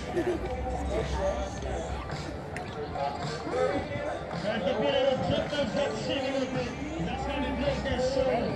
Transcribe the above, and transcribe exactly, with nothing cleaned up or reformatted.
Belki bir ara çok da uzak şey olurdu. Zaten bir blok der sonra.